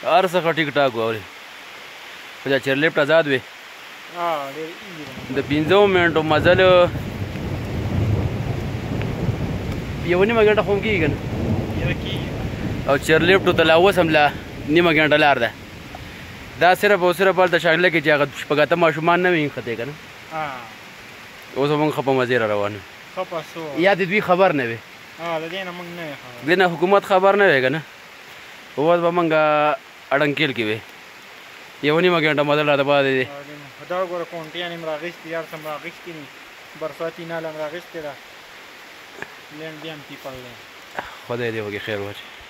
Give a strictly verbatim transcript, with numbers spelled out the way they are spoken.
هر څه ښه ټیک ټاک واوري خو دا چیرلیفټ آزاد وي د پنځو منټو مزل یوه نیمه ګنټه خو هم کېږي که نه او چیرلیفټو ته لا اوس هم لا نیمه ګنټه لار ده دا صرف او صرف هلته شانګله کې چې هغه شپږ اته ماشومان نه وي ښتې که نه اوس به موږ ښه په مزې را روان یو یا د دوی خبر نه وي دې نه حکومت خبر نه وی که نه اوس به موږ اړنکیل کې وي یوه نیمه ګنټه مزل راته پاتې دی دا وګوره کونټیان هم راغېستي هر څه هم راغېستي دي برساتي ناله هم راغېستې ده لینډ بیا هم پیپل دی خدای دې وکړي خیر واچوي